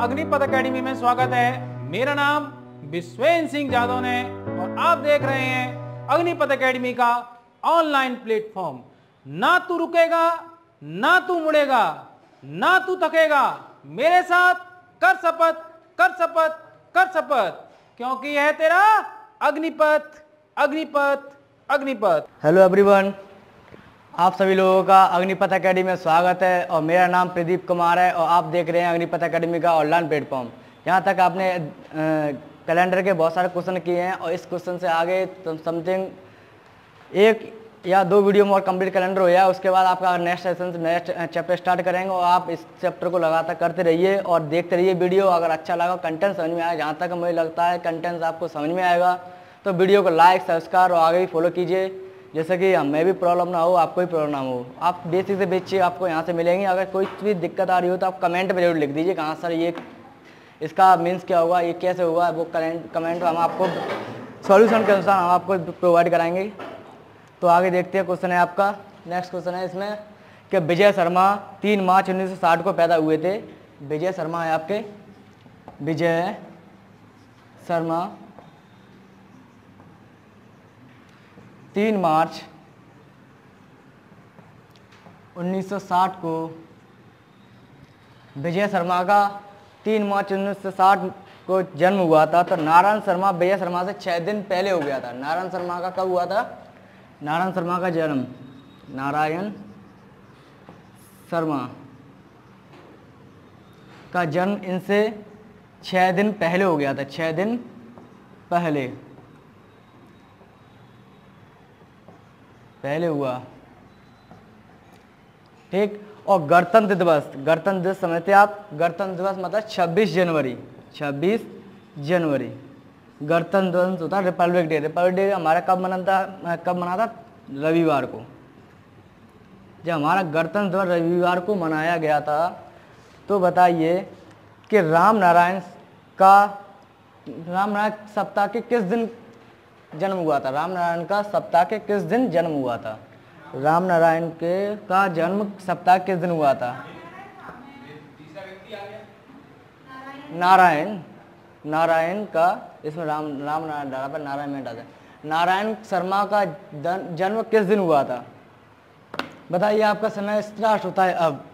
Agnipath academy में स्वागत है। मेरा नाम विश्वेन सिंह जादव है और आप देख रहे हैं अग्निपथ एकेडमी का ऑनलाइन प्लेटफॉर्म। ना तू रुकेगा, ना तू मुड़ेगा, ना तू थकेगा, मेरे साथ कर शपथ, कर शपथ, कर शपथ, क्योंकि यह तेरा अग्निपथ, अग्निपथ, अग्निपथ। हेलो एवरीवन, आप सभी लोगों का अग्निपथ एकेडमी में स्वागत है और मेरा नाम प्रदीप कुमार है और आप देख रहे हैं अग्निपथ एकेडमी का ऑनलाइन प्लेटफॉर्म। यहाँ तक आपने कैलेंडर के बहुत सारे क्वेश्चन किए हैं और इस क्वेश्चन से आगे समथिंग 1 या 2 वीडियो में और कंप्लीट कैलेंडर हो जाए, उसके बाद आपका next session next chapter start करेंगे और आप इस चैप्टर को लगातार करते रहिए और देखते रहिए वीडियो। अगर अच्छा लगा, कंटेंट समझ में आया, जहाँ तक मुझे लगता है कंटेंट आपको समझ में आएगा, तो वीडियो को लाइक, सब्सक्राइब और आगे भी फॉलो कीजिए, जैसे कि हमें भी प्रॉब्लम ना हो, आपको भी प्रॉब्लम ना हो। आप बेसिक से बेसिक आपको यहाँ से मिलेंगे। अगर कोई भी दिक्कत आ रही हो तो आप कमेंट में जरूर लिख दीजिए कहाँ सर ये इसका मीन्स क्या होगा, ये कैसे होगा, वो कमेंट हम आपको सॉल्यूशन के अनुसार हम आपको प्रोवाइड कराएंगे। तो आगे देखते हैं। क्वेश्चन है आपका, नेक्स्ट क्वेश्चन है इसमें कि विजय शर्मा 3 मार्च 1960 को पैदा हुए थे। विजय शर्मा है आपके, विजय शर्मा 3 मार्च 1960 को, विजय शर्मा का 3 मार्च 1960 को जन्म हुआ था। तो नारायण शर्मा विजय शर्मा से 6 दिन पहले हो गया था। नारायण शर्मा का कब हुआ था? नारायण शर्मा का जन्म, नारायण शर्मा का जन्म इनसे 6 दिन पहले हो गया था। 6 दिन पहले हुआ, ठीक। और गणतंत्र दिवस समझते आप, गणतंत्र दिवस मतलब 26 जनवरी। 26 जनवरी गणतंत्र दिवस होता है। रिपब्लिक डे, रिपब्लिक डे हमारा कब मना था? रविवार को। जब हमारा गणतंत्र दिवस रविवार को मनाया गया था, तो बताइए कि राम नारायण सप्ताह के किस दिन जन्म हुआ था? राम नारायण का सप्ताह के किस दिन जन्म हुआ था? राम नारायण का जन्म सप्ताह किस दिन हुआ था? नारायण का, इसमें राम नारायण डाला पर नारायण में डाला। नारायण शर्मा का जन्म किस दिन हुआ था? बताइए। आपका समय स्टार्ट होता है अब।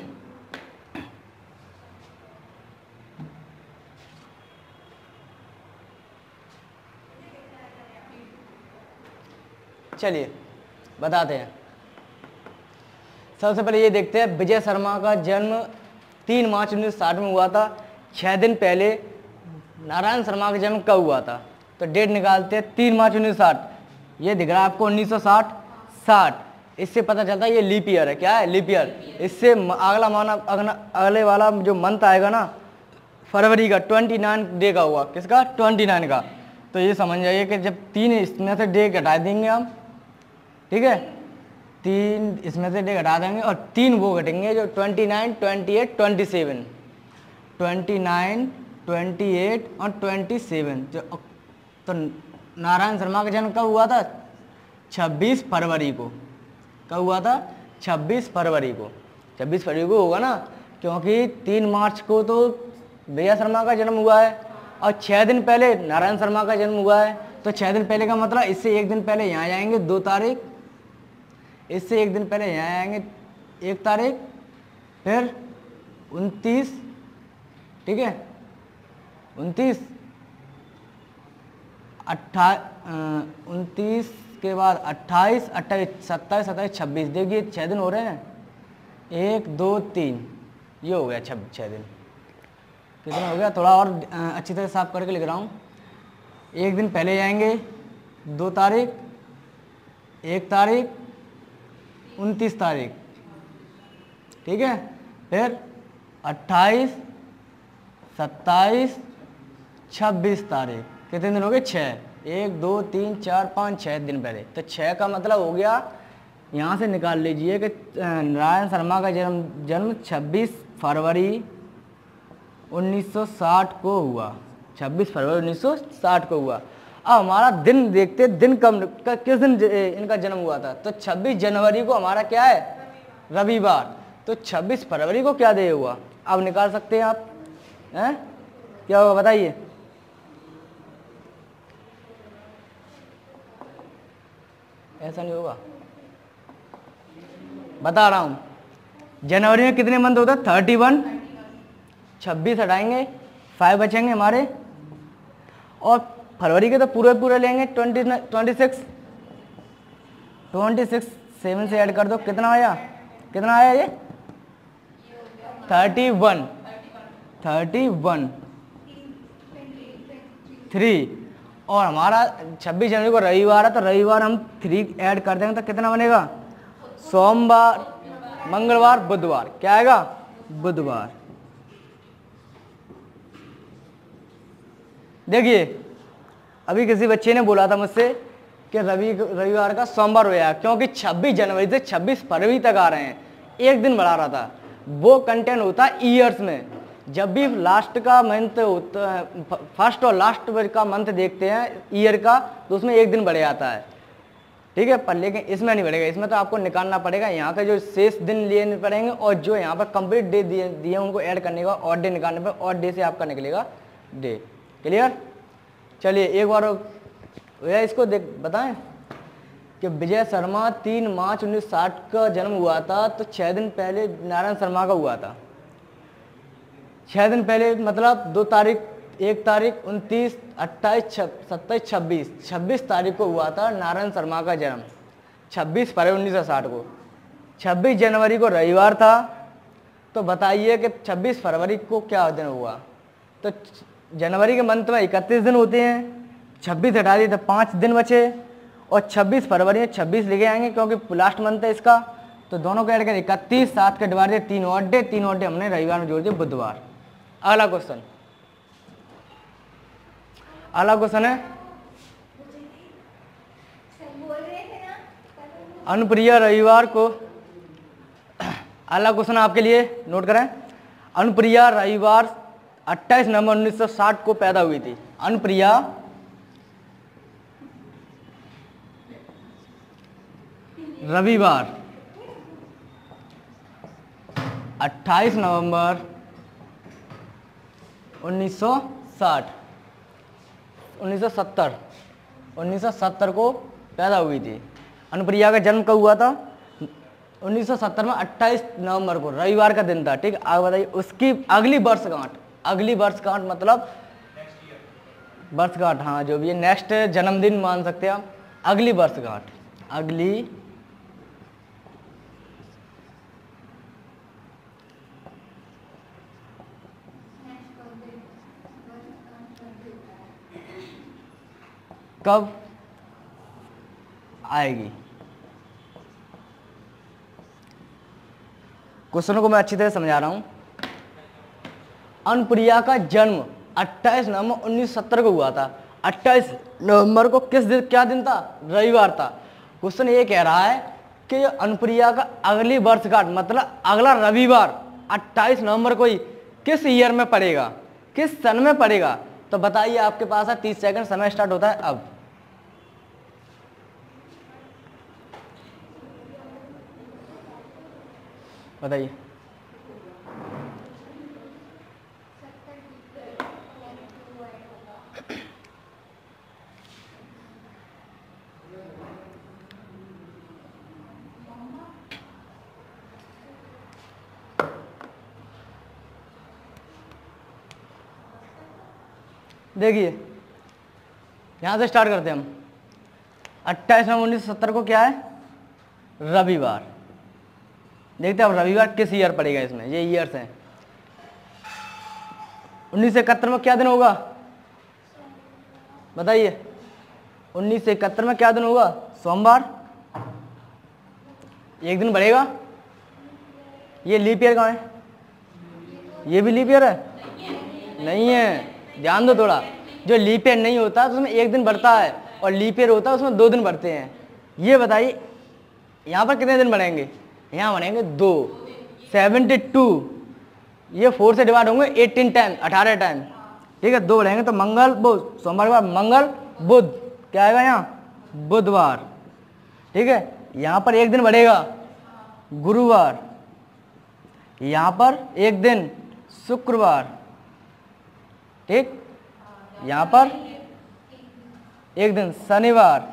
चलिए बताते हैं। सबसे पहले ये देखते हैं, विजय शर्मा का जन्म 3 मार्च 1960 में हुआ था। 6 दिन पहले नारायण शर्मा का जन्म कब हुआ था? तो डेट निकालते हैं। 3 मार्च 1960, ये दिख रहा है आपको 1960। इससे पता चलता है ये लीप ईयर है। क्या है? Leap year. इससे अगले वाला जो मंथ आएगा ना, फरवरी का 29 डे का हुआ। किसका? 29 का। तो ये समझ जाइए कि जब 3 इसमें से डे घटा देंगे हम, ठीक है, 3 इसमें से डे घटा देंगे और 3 वो घटेंगे जो 29, 28, 27, 29, 28 और 27। तो नारायण शर्मा का जन्म कब हुआ था? 26 फरवरी को। कब हुआ था? 26 फरवरी को। 26 फरवरी को होगा ना, क्योंकि 3 मार्च को तो विजय शर्मा का जन्म हुआ है और 6 दिन पहले नारायण शर्मा का जन्म हुआ है। तो 6 दिन पहले का मतलब इससे 1 दिन पहले यहाँ जाएंगे 2 तारीख, इससे 1 दिन पहले यहाँ आएंगे 1 तारीख, फिर 29, ठीक है, 29, 29 के बाद 28, 27, 28, 26। देखिए 6 दिन हो रहे हैं। 1, 2, 3, ये हो गया 6 दिन। कितना हो गया? थोड़ा और अच्छी तरह साफ करके लिख रहा हूँ। 1 दिन पहले जाएंगे 2 तारीख, 1 तारीख, 29 तारीख, ठीक है, फिर 28, 27, 26 तारीख। कितने दिन हो गए? 6। 1, 2, 3, 4, 5, 6 दिन पहले। तो 6 का मतलब हो गया, यहाँ से निकाल लीजिए कि नारायण शर्मा का जन्म 26 फरवरी 1960 को हुआ। 26 फरवरी 1960 को हुआ। अब हमारा दिन देखते, दिन किस दिन इनका जन्म हुआ था? तो 26 जनवरी को हमारा क्या है? रविवार। तो 26 फरवरी को क्या डे हुआ? अब निकाल सकते हैं आप। हैं? क्या होगा बताइए? ऐसा नहीं होगा, बता रहा हूं। जनवरी में कितने मंथ होता है? 31। 26 हटाएंगे, 5 बचेंगे हमारे, और फरवरी के तो पूरे पूरे लेंगे 26। 7 से ऐड कर दो, कितना आया? कितना आया ये? 31। 3, और हमारा 26 जनवरी को रविवार है, तो रविवार हम 3 ऐड कर देंगे तो कितना बनेगा? सोमवार, मंगलवार, बुधवार। क्या आएगा? बुधवार। देखिए अभी किसी बच्चे ने बोला था मुझसे कि रविवार का सोमवार हो गया, क्योंकि 26 जनवरी से 26 फरवरी तक आ रहे हैं, एक दिन बढ़ा रहा था। वो कंटेंट होता है ईयर्स में। जब भी लास्ट का मंथ होता है, फर्स्ट और लास्ट का मंथ देखते हैं ईयर का, तो उसमें एक दिन बढ़ जाता है, ठीक है। पर लेकिन इसमें नहीं बढ़ेगा, इसमें तो आपको निकालना पड़ेगा यहाँ का जो शेष दिन लेने पड़ेंगे, और जो यहाँ पर कंप्लीट डे दिए उनको ऐड करने का, और डे निकालने पर, और डे से आपका निकलेगा डे। क्लियर? चलिए एक बार भैया इसको देख बताएं कि विजय शर्मा 3 मार्च 1960 का जन्म हुआ था, तो 6 दिन पहले नारायण शर्मा का हुआ था। 6 दिन पहले मतलब 2 तारीख, 1 तारीख, 29, 28, 27, 26 तारीख को हुआ था नारायण शर्मा का जन्म, 26 फरवरी 1960 को। 26 जनवरी को रविवार था, तो बताइए कि 26 फरवरी को क्या दिन हुआ? तो जनवरी के मंथ में 31 दिन होते हैं, 26 हटा दिए तो 5 दिन बचे, और 26 फरवरी में 26 लेके आएंगे क्योंकि लास्ट मंथ है इसका, तो दोनों को ऐड करें 31, 7 के डिवाइड 3 और डे, 3 और डे हमने रविवार में जोड़ दिए बुधवार। अगला क्वेश्चन, अगला क्वेश्चन है अनुप्रिया रविवार को, अगला क्वेश्चन आपके लिए नोट करें। अनुप्रिया रविवार 28 नवंबर 1960 को पैदा हुई थी। अनुप्रिया रविवार 28 नवंबर 1970 को पैदा हुई थी। अनुप्रिया का जन्म कब हुआ था? 1970 में 28 नवंबर को, रविवार का दिन था, ठीक है। आगे बताइए उसकी अगली वर्षगांठ, अगली वर्षगांठ मतलब वर्षगांठ, हाँ जो भी है, नेक्स्ट जन्मदिन मान सकते हैं आप। अगली वर्षगांठ, अगली कब आएगी? क्वेश्चन को मैं अच्छी तरह समझा रहा हूं। अनुप्रिया का जन्म 28 नवंबर 1970 को हुआ था। 28 नवंबर को किस दिन, क्या दिन था? रविवार था। क्वेश्चन ये कह रहा है कि अनुप्रिया का अगली वर्षगांठ मतलब अगला रविवार 28 नवंबर को ही किस ईयर में पड़ेगा, किस सन में पड़ेगा? तो बताइए, आपके पास है 30 सेकंड, समय स्टार्ट होता है अब। बताइए। देखिए यहां से स्टार्ट करते हैं हम। 28 नवंबर 1970 को क्या है? रविवार। देखते हैं अब रविवार किस ईयर पड़ेगा इसमें, ये ईयर्स हैं। 1971 में क्या दिन होगा? बताइए 1971 में क्या दिन होगा? सोमवार। एक दिन बढ़ेगा। ये लीप ईयर कहाँ है? ये भी लीप ईयर है? नहीं है, ध्यान दो थोड़ा। जो लीप ईयर नहीं होता तो उसमें एक दिन बढ़ता है, और लीप ईयर होता है उसमें 2 दिन बढ़ते हैं। ये बताइए यहाँ पर कितने दिन बढ़ेंगे? यहाँ बनेंगे 2, 72। ये 4 से डिवाइड होंगे 18 टाइम, 18 टाइम, ठीक है। 2 बढ़ेंगे तो मंगल, बुध, सोमवार के बाद मंगल बुध, क्या आएगा यहाँ? बुधवार, ठीक है। यहाँ पर एक दिन बढ़ेगा गुरुवार, यहाँ पर एक दिन शुक्रवार, ठीक। यहाँ पर एक दिन शनिवार,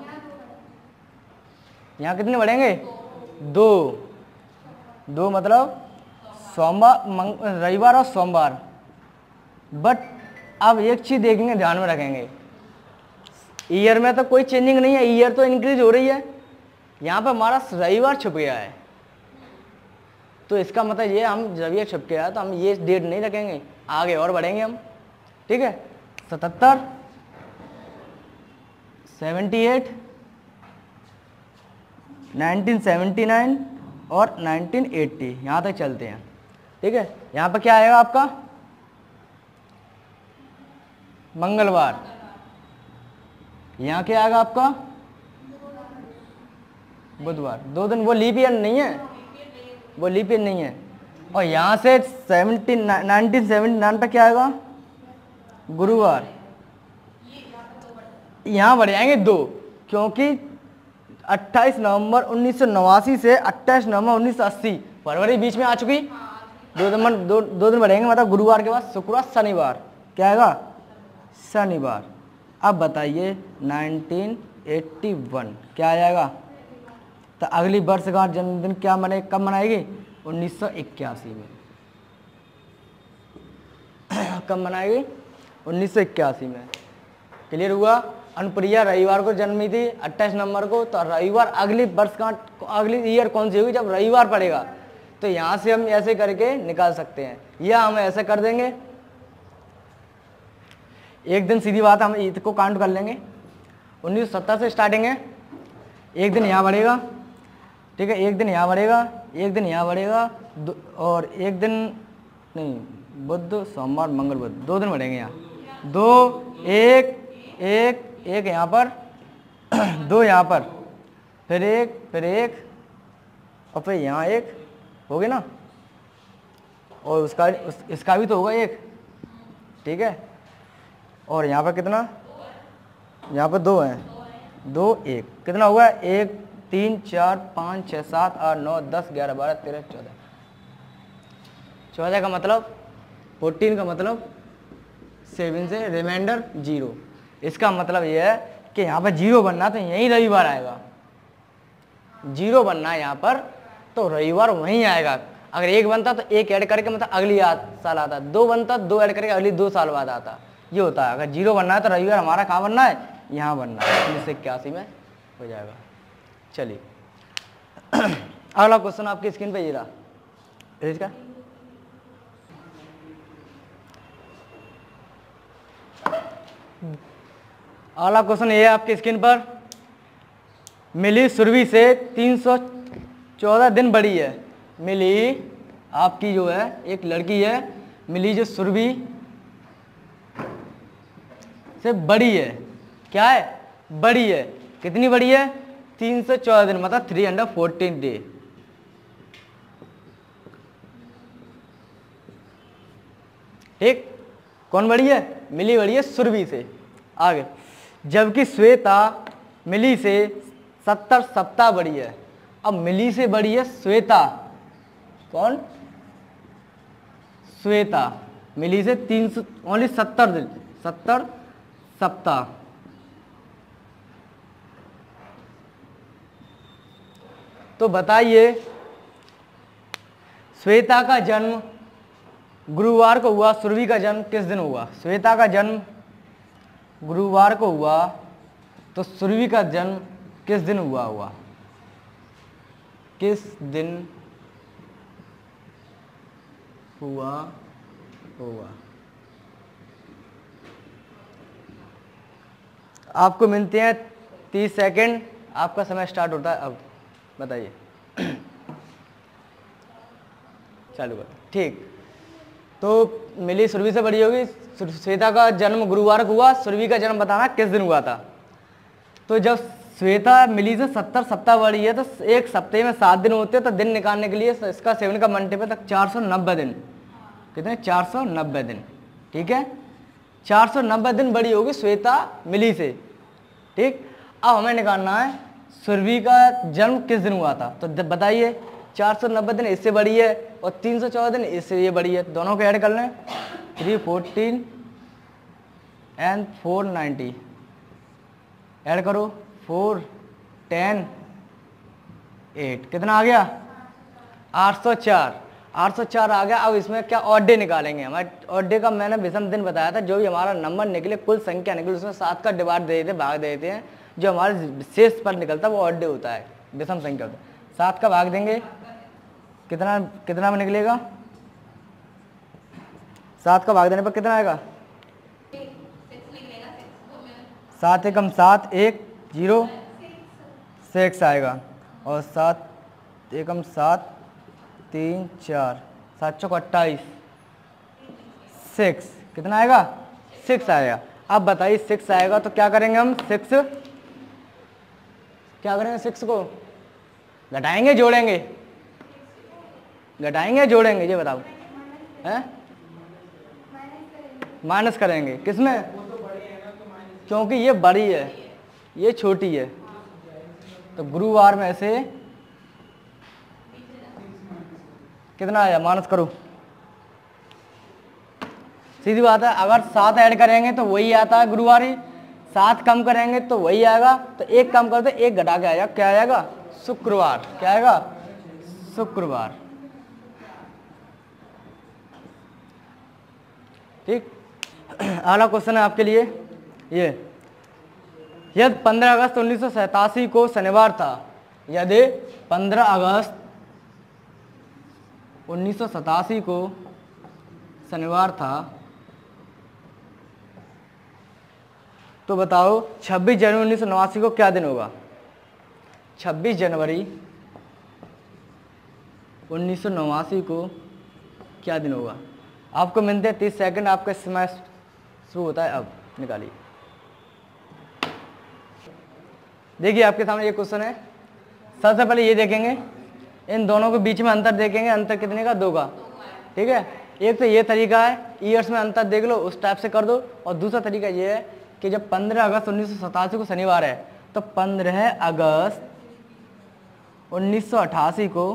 यहाँ कितने बढ़ेंगे? 2, 2 मतलब सोमवार, रविवार और सोमवार। बट अब एक चीज देखेंगे, ध्यान में रखेंगे, ईयर में तो कोई चेंजिंग नहीं है, ईयर तो इंक्रीज हो रही है। यहाँ पर हमारा रविवार छुप गया है, तो इसका मतलब ये हम जब ये छुप गया तो हम ये डेट नहीं रखेंगे, आगे और बढ़ेंगे हम। ठीक है, 77, 78, 1979 और 1980, यहाँ तक चलते हैं। ठीक है, यहाँ पर क्या आएगा आपका? मंगलवार। यहाँ क्या आएगा आपका? बुधवार। 2 दिन, वो लीप ईयर नहीं है, वो लीप ईयर नहीं है। और यहाँ से 1979 पे क्या आएगा? गुरुवार। यहाँ बढ़ जाएंगे 2, क्योंकि 28 नवंबर 1989 से 28 नवंबर 1980, फरवरी बीच में आ चुकी। 2 दिन बढ़ेंगे, मतलब गुरुवार के बाद शुक्रवार, शनिवार। क्या आएगा? शनिवार। अब बताइए 1981 क्या आ जाएगा? तो अगली वर्ष का जन्मदिन क्या कब मनाएगी? 1981 में। कब मनाएगी? 1981 में। क्लियर हुआ? अनुप्रिया रविवार को जन्मी थी 28 नवंबर को, तो रविवार अगली वर्ष का अगली ईयर कौन सी होगी? जब रविवार पड़ेगा। तो यहाँ से हम ऐसे करके निकाल सकते हैं, या हम ऐसे कर देंगे, एक दिन सीधी बात हम ईद को काउंट कर लेंगे। 1970 से स्टार्टिंग है, एक दिन यहाँ बढ़ेगा। ठीक है, एक दिन यहाँ बढ़ेगा, एक दिन यहाँ बढ़ेगा, और एक दिन नहीं, बुध सोमवार मंगल बुध, 2 दिन बढ़ेंगे यहाँ। 2, 1, 1, 1 यहाँ पर 2 यहाँ पर, फिर 1, फिर 1, और फिर यहाँ 1 हो गया ना, और इसका भी तो होगा 1। ठीक है, और यहाँ पर कितना? यहाँ पर 2 हैं, 2, 1, कितना हुआ? 1, 3, 4, 5, 6, 7, 8, 9, 10, 11, 12, 13, 14। 14 का मतलब 14 का मतलब 7 से रिमाइंडर 0। इसका मतलब यह है कि यहाँ पर 0 बनना तो यहीं रविवार आएगा। 0 बनना है यहाँ पर, तो रविवार वहीं आएगा। अगर 1 बनता तो 1 ऐड करके मतलब अगली साल आता, 2 बनता 2 ऐड करके अगली 2 साल बाद आता। ये होता है। अगर 0 बनना है तो रविवार हमारा कहाँ बनना है? यहाँ बनना है। 1981 में हो जाएगा। चलिए अगला क्वेश्चन आपकी स्क्रीन पे ये रहा, इसका अगला क्वेश्चन ये है आपकी स्क्रीन पर। मिली सुरभि से 314 दिन बड़ी है। मिली आपकी जो है एक लड़की है, मिली जो सुरभि से बड़ी है। क्या है? बड़ी है। कितनी बड़ी है? 314 दिन, मतलब 314 डे। ठीक, कौन बड़ी है? मिली बड़ी है सुरभि से। आगे, जबकि श्वेता मिली से 70 सप्ताह बड़ी है। अब मिली से बड़ी है श्वेता। कौन? श्वेता। मिली से 300 ओनली 70 दिन, 70 सप्ताह। तो बताइए श्वेता का जन्म गुरुवार को हुआ, सुरभि का जन्म किस दिन हुआ? श्वेता का जन्म गुरुवार को हुआ, तो सुरभि का जन्म किस दिन हुआ? किस दिन हुआ होगा? आपको मिलते हैं 30 सेकेंड, आपका समय स्टार्ट होता है अब। बताइए। चालू कर। ठीक, तो मिली सुरभि से बड़ी होगी। श्वेता का जन्म गुरुवार को हुआ, सुरभि का जन्म बताना किस दिन हुआ था। तो जब श्वेता मिली से 70 सप्ताह बड़ी है, तो एक सप्ताह में 7 दिन होते हैं, तो दिन निकालने के लिए इसका 7 का मल्टीपल तक 490 दिन। कितने? 490 दिन। ठीक है, 490 दिन बड़ी होगी श्वेता मिली से। ठीक, अब हमें निकालना है सुरभि का जन्म किस दिन हुआ था। तो बताइए, 490 दिन इससे बड़ी है और 314 दिन इससे ये बड़ी है, दोनों को ऐड कर लें। 314 एंड 490 ऐड करो 4 10 8 कितना आ गया 804 आ गया। अब इसमें क्या ऑड डे निकालेंगे। हमारे ऑड डे का मैंने विषम दिन बताया था। जो भी हमारा नंबर निकले, कुल संख्या निकले, उसमें 7 का डिवाइड दे देते, भाग दे देते हैं। जो हमारे शेष पर निकलता है वो ऑड डे होता है, विषम संख्या होता है। 7 का भाग देंगे कितना में निकलेगा। 7 का भाग देने पर कितना आएगा 7 एकम 7 1 0 6 आएगा। और 7 एकम 7 3 4 7 चौक 28 6 कितना आएगा 6 आएगा। अब बताइए 6 आएगा तो क्या करेंगे हम 6 क्या करेंगे 6 को घटाएंगे जोड़ेंगे ये बताओ हैं माइनस करेंगे किसमें क्योंकि ये बड़ी है ये छोटी है। तो गुरुवार में से कितना आया माइनस करो। सीधी बात है, अगर 7 ऐड करेंगे तो वही आता है गुरुवारी, 7 कम करेंगे तो वही आएगा। तो 1 कम कर दो 1 घटा के आएगा, क्या आएगा शुक्रवार। क्या आएगा शुक्रवार। ठीक। अगला क्वेश्चन है आपके लिए ये, यदि 15 अगस्त 1987 को शनिवार था, यदि 15 अगस्त 1987 को शनिवार था, तो बताओ 26 जनवरी 1989 को क्या दिन होगा। 26 जनवरी 1989 को क्या दिन होगा। आपको मिलते हैं 30 सेकंड, आपका समय शुरू होता है। अब निकालिए। देखिए आपके सामने ये क्वेश्चन है। सबसे पहले ये देखेंगे, इन दोनों के बीच में अंतर देखेंगे। अंतर कितने का 2 का। ठीक है। एक तो ये तरीका है, ईयर्स में अंतर देख लो, उस टाइप से कर दो। और दूसरा तरीका ये है कि जब 15 अगस्त 1987 को शनिवार है, तो 15 अगस्त 1988 को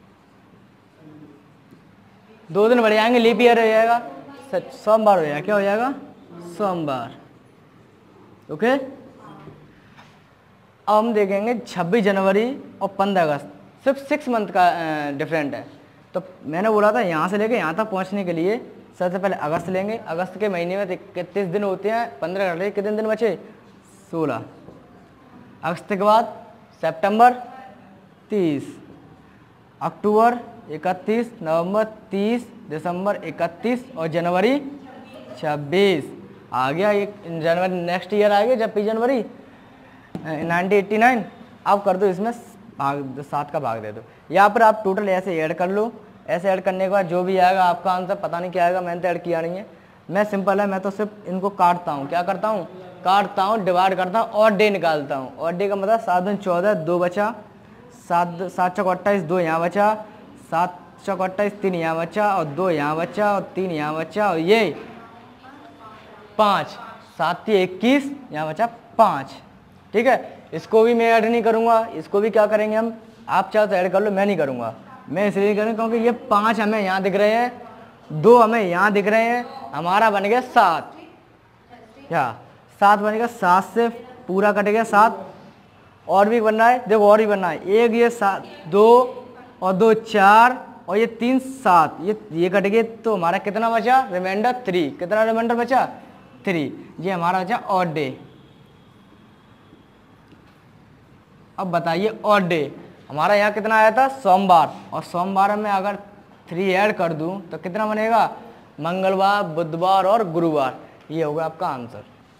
2 दिन बढ़ जाएंगे, लीप ईयर हो जाएगा, सोमवार हो जाएगा। क्या हो जाएगा सोमवार। ओके। अब हम देखेंगे 26 जनवरी और 15 अगस्त, सिर्फ 6 मंथ का डिफरेंट है। तो मैंने बोला था यहाँ से लेके यहाँ तक पहुँचने के लिए सबसे पहले अगस्त लेंगे। अगस्त के महीने में 31 दिन होते हैं, 15 घंटे कितने दिन बचे 16। अगस्त के बाद सितंबर 30, अक्टूबर 31, नवंबर 30, दिसंबर 31 और जनवरी 26 आ गया। एक जनवरी नेक्स्ट ईयर आ गया जब 20 जनवरी 1989। अब कर दो इसमें भाग 7 का भाग दे दो। यहाँ पर आप टोटल ऐसे ऐड कर लो। ऐसे ऐड करने के बाद जो भी आएगा आपका आंसर पता नहीं क्या आएगा, मैंने तो ऐड किया नहीं है। मैं सिंपल है, मैं तो सिर्फ इनको काटता हूँ। क्या करता हूँ काटता हूँ, डिवाइड करता हूँ और डे निकालता हूँ। और डे का मतलब 7 दूनी 14, 2 बचा, 7 चौक 28, 2 यहाँ बचा, 7 चौक 28, 3 यहाँ बचा और 2 यहाँ बचा और 3 यहाँ बचा और ये 5, 7 21 यहाँ बचा 5। ठीक है। इसको भी मैं ऐड नहीं करूँगा, इसको भी क्या करेंगे हम, आप चाहो तो ऐड कर लो, मैं नहीं करूँगा। मैं इसलिए नहीं करूँगा क्योंकि ये 5 हमें यहाँ दिख रहे हैं, 2 हमें यहाँ दिख रहे हैं, हमारा बन गया 7। या 7 बनेगा, 7 से पूरा कट गया 7। और भी बनना है, देखो और भी बनना है। एक ये 7 2 और 2 4 और ये 3 7, ये कट गए तो हमारा कितना बचा रिमाइंडर 3। कितना रिमाइंडर बचा 3। ये हमारा बचा ऑड डे। अब बताइए ऑड डे हमारा यहाँ कितना आया था सोमवार, और सोमवार में अगर 3 ऐड कर दूं तो कितना बनेगा मंगलवार, बुधवार और गुरुवार। ये होगा आपका आंसर।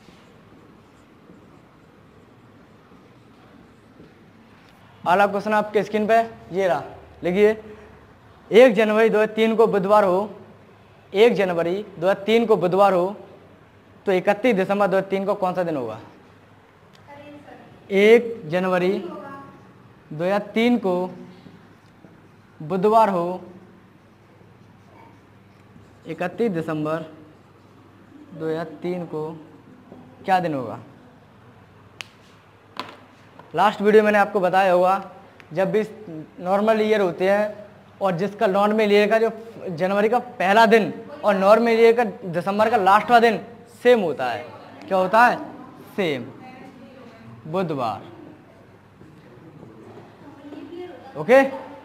अगला क्वेश्चन आपके स्क्रीन पे ये रहा, लिखिए 1 जनवरी 2003 को बुधवार हो, 1 जनवरी 2003 को बुधवार हो तो 31 दिसंबर 2003 को कौन सा दिन होगा। 1 जनवरी 2003 को बुधवार हो, 31 दिसंबर 2003 को क्या दिन होगा। लास्ट वीडियो मैंने आपको बताया होगा, जब भी नॉर्मल ईयर होते हैं और जिसका नॉर्मल ईयर का जो जनवरी का पहला दिन और नॉर्मल ईयर का दिसंबर का लास्टवा दिन सेम होता है, क्या होता है, सेम, बुधवार। ओके,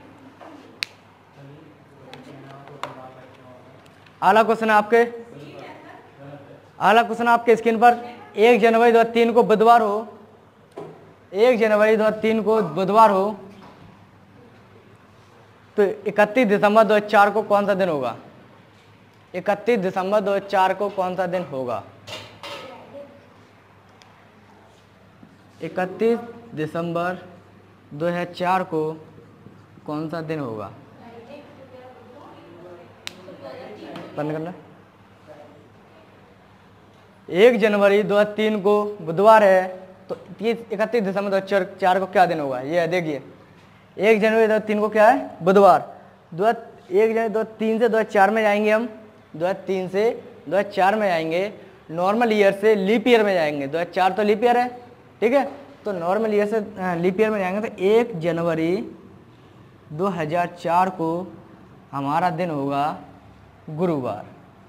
अगला क्वेश्चन आपके, अगला क्वेश्चन आपके स्क्रीन पर, 1 जनवरी 2003 को बुधवार हो, 1 जनवरी 2003 को बुधवार हो तो 31 दिसंबर 2004 को कौन सा दिन होगा? 31 दिसंबर 2004 को कौन सा दिन होगा? 31 दिसंबर 2004 को कौन सा दिन होगा? बंद करना। 1 जनवरी 2003 को बुधवार है तो 31 दिसंबर 2004 को क्या दिन होगा? ये देखिए, 1 जनवरी 2003 को क्या है? बुधवार। 1 जनवरी 2003 से 2004 में जाएंगे हम, 2003 से 2004 में जाएंगे, नॉर्मल ईयर से लीप ईयर में जाएंगे। 2004 तो लीप ईयर है, ठीक है, तो नॉर्मल ईयर से लीप ईयर में जाएंगे तो 1 जनवरी 2004 को हमारा दिन होगा गुरुवार।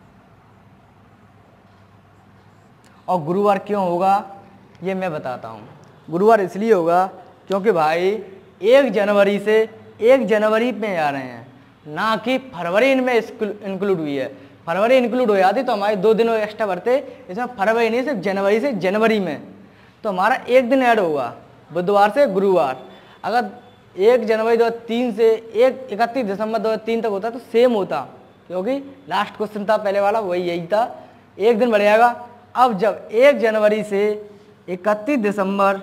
और गुरुवार क्यों होगा ये मैं बताता हूँ। गुरुवार इसलिए होगा क्योंकि भाई 1 जनवरी से 1 जनवरी में आ रहे हैं, ना कि फरवरी इनमें इंक्लूड हुई है। फरवरी इंक्लूड हो जाती तो हमारे 2 दिन एक्स्ट्रा बढ़ते, इसमें फरवरी नहीं, सिर्फ जनवरी से जनवरी में, तो हमारा 1 दिन ऐड होगा, बुधवार से गुरुवार। अगर 1 जनवरी 2003 से 31 दिसंबर 2003 तक होता तो सेम होता, क्योंकि लास्ट क्वेश्चन था पहले वाला, वही यही था, 1 दिन बढ़ जाएगा। अब जब 1 जनवरी से 31 दिसंबर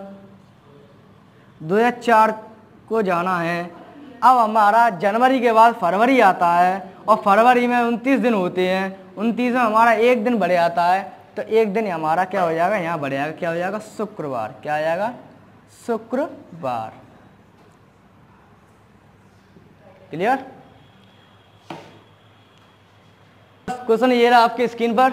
2004 को जाना है, अब हमारा जनवरी के बाद फरवरी आता है और फरवरी में 29 दिन होते हैं, 29 में हमारा 1 दिन बढ़ जाता है, तो 1 दिन हमारा क्या हो जाएगा, यहाँ बढ़ जाएगा, क्या हो जाएगा, शुक्रवार। क्या आ जाएगा, शुक्रवार। क्लियर? क्वेश्चन ये रहा आपके स्क्रीन पर।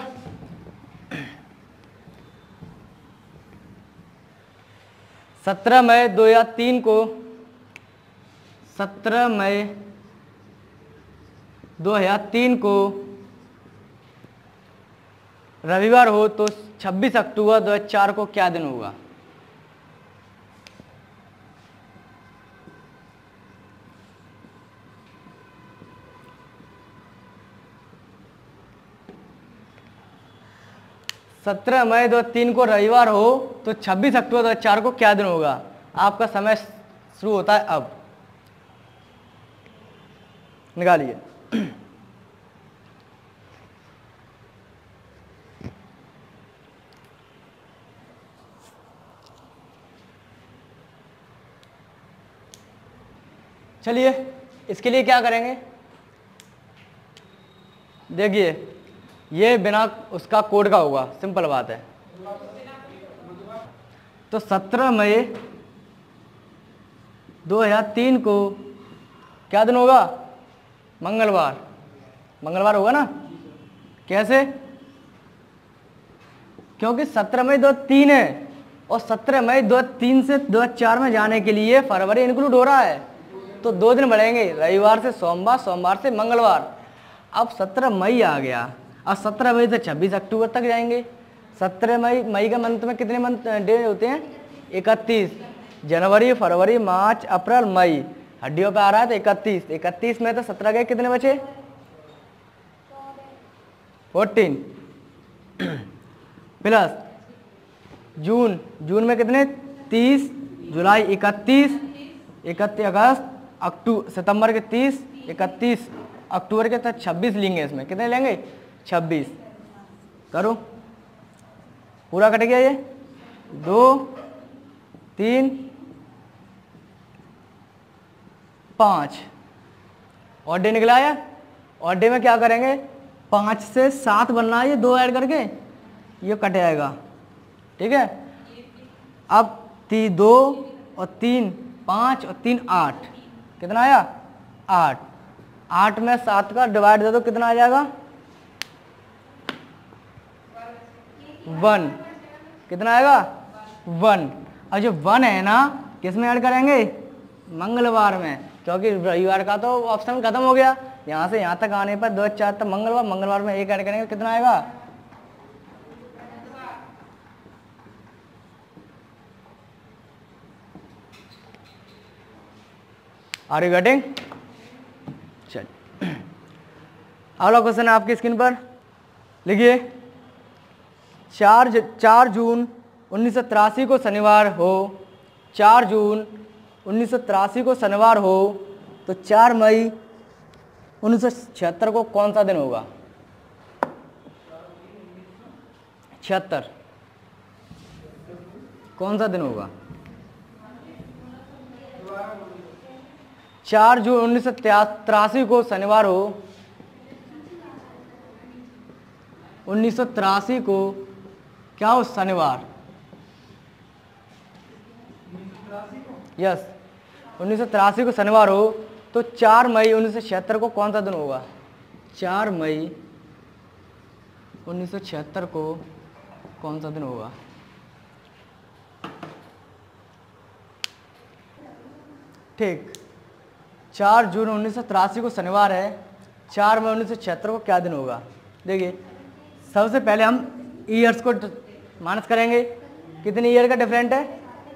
सत्रह मई 2003 को 17 मई 2003 को रविवार हो तो 26 अक्टूबर 2004 को क्या दिन होगा? सत्रह मई 2003 को रविवार हो तो 26 अक्टूबर 2004 को क्या दिन होगा? आपका समय शुरू होता है अब, निकालिए। चलिए इसके लिए क्या करेंगे, देखिए ये बिना उसका कोड का होगा, सिंपल बात है। तो 17 मई 2003 को क्या दिन होगा? मंगलवार। मंगलवार होगा ना? कैसे? क्योंकि 17 मई 2003 है और 17 मई 2003 से 2004 में जाने के लिए फरवरी इंक्लूड हो रहा है, तो 2 दिन बढ़ेंगे, रविवार से सोमवार, सोमवार से मंगलवार। अब 17 मई आ गया, अब 17 मई से 26 अक्टूबर तक जाएंगे। 17 मई का मंथ में कितने मंथ डे होते हैं? 31। जनवरी, फरवरी, मार्च, अप्रैल, मई, हड्डियों पे आ रहा है तो 31। 31 में तो 17 गए, कितने बचे? 14 प्लस जून, जून में कितने? 30, जुलाई 31, 31 अगस्त, सितंबर के 30, 31 अक्टूबर के तो 26 लेंगे। इसमें कितने लेंगे? 26। करो, पूरा कट गया ये। 2, 3, 5 और डे निकला है। और डे में क्या करेंगे? 5 से 7 बनना है, ये 2 ऐड करके ये कट जाएगा, ठीक है। अब 2 और 3 5 और 3 8, कितना आया? 8। 8 में 7 का डिवाइड दे दो, कितना आ जाएगा? 1। कितना आएगा? 1। और जो 1 है ना, किस में ऐड करेंगे? मंगलवार में, क्योंकि रविवार का तो ऑप्शन खत्म हो गया। यहाँ से यहाँ तक आने पर 2 4 तक मंगलवार, मंगलवार में 1 ऐड करेंगे, कितना आएगा? Are you getting? चल, अगला क्वेश्चन है आपकी स्क्रीन पर, लिखिए 4 जून 1983 को शनिवार हो, 4 जून 1983 को शनिवार हो तो 4 मई 1976 को कौन सा दिन होगा? 76 कौन सा दिन होगा? 4 जून 1983 को शनिवार हो, 1983 को क्या हो? शनिवार। यस, 1983 को शनिवार हो तो 4 मई 1976 को कौन सा दिन होगा? 4 मई 1976 को कौन सा दिन होगा? ठीक, 4 जून 1983 को शनिवार है, 4 मई 1976 को क्या दिन होगा? देखिए, सबसे पहले हम ईयर्स को माइनस करेंगे। कितने ईयर का डिफरेंट है?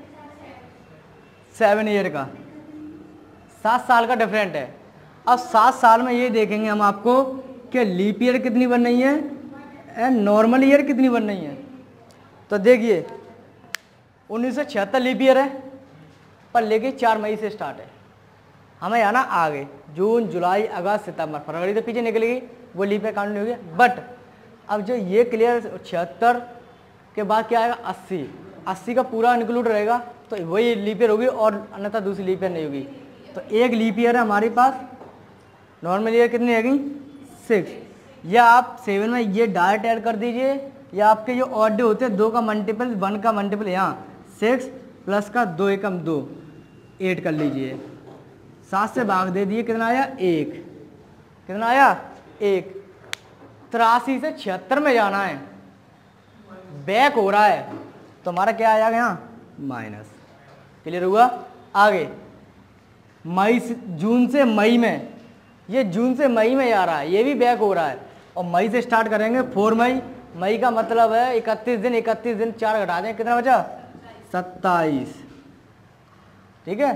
7 ईयर का, 7 साल का डिफरेंट है। अब 7 साल में ये देखेंगे हम आपको कि लीप ईयर कितनी बन रही है एंड नॉर्मल ईयर कितनी बन रही है। तो देखिए 1976 लीप ईयर है, पर लेकिन 4 मई से स्टार्ट है। हमें आना आगे, जून जुलाई अगस्त सितंबर फरवरी तो पीछे निकलेगी, वो लीप ईयर काउंट नहीं होगी। बट अब जो ये क्लियर 76 के बाद क्या आएगा? 80 का पूरा इंक्लूड रहेगा तो वही लीप ईयर होगी और अन्यथा दूसरी लीप ईयर नहीं होगी। तो एक लीप ईयर है हमारे पास। नॉर्मल ईयर कितनी रहेगी? 6। या आप 7 में ये डायरेक्ट ऐड कर दीजिए, या आपके जो ऑड डे होते हैं 2 का मल्टीपल 1 का मल्टीपल यहाँ 6 प्लस का 2 एकम 2 8 कर लीजिए। 7 से भाग दे दिए, कितना आया? 1। कितना आया? 1। 83 से 76 में जाना है, बैक हो रहा है तो हमारा क्या आएगा यहाँ? माइनस। क्लियर हुआ? आगे मई से जून से मई में, ये जून से मई में जा रहा है, ये भी बैक हो रहा है और मई से स्टार्ट करेंगे 4 मई। मई का मतलब है 31 दिन, 31 दिन 4 घटा दें, कितना बचा? 27। ठीक है,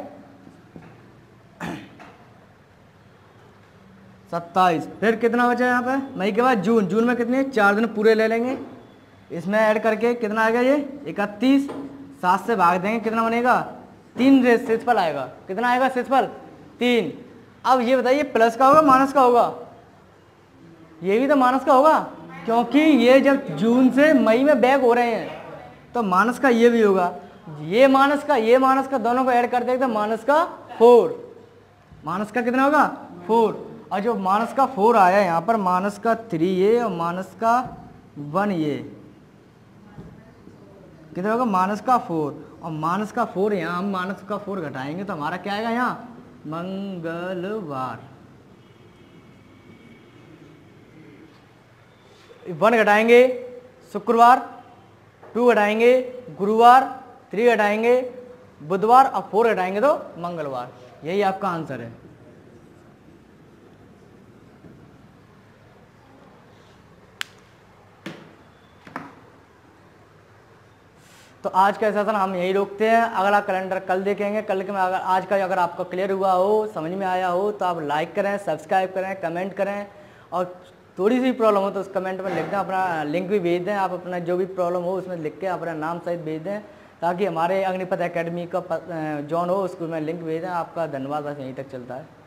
27। फिर कितना बचा यहाँ पे? मई के बाद जून। जून में कितने? 4 दिन पूरे ले लेंगे, इसमें ऐड करके कितना आएगा? ये 31। 7 से भाग देंगे, कितना बनेगा? 3 शेषफल आएगा। कितना आएगा शेषफल? 3। अब ये बताइए प्लस का होगा माइनस का होगा? ये भी तो माइनस का होगा, क्योंकि ये जब जून से मई में बैक हो रहे हैं तो माइनस का ये भी होगा। ये माइनस का, ये माइनस का, दोनों को ऐड कर देंगे तो माइनस का 4। माइनस का कितना होगा? 4। और जो माइनस का 4 आया यहाँ पर, माइनस का 3 ये और माइनस का 1 ये, कितना होगा? माइनस का 4। और माइनस का 4 यहाँ हम माइनस का 4 घटाएंगे तो हमारा क्या आएगा यहाँ? मंगलवार। 1 घटाएंगे शुक्रवार, 2 घटाएंगे गुरुवार, 3 घटाएंगे बुधवार और 4 घटाएंगे तो मंगलवार। यही आपका आंसर है। तो आज का सेशन हम यही रोकते हैं, अगला कैलेंडर कल देखेंगे। कल के में अगर आज का अगर आपको क्लियर हुआ हो, समझ में आया हो तो आप लाइक करें, सब्सक्राइब करें, कमेंट करें, और थोड़ी सी प्रॉब्लम हो तो उस कमेंट में लिख दें, अपना लिंक भी भेज दें। आप अपना जो भी प्रॉब्लम हो उसमें लिख के अपना नाम सहित भेज दें, ताकि हमारे अग्निपथ एकेडमी का जॉन हो उसको मैं लिंक भेज दें। आपका धन्यवाद, बस यहीं तक चलता है।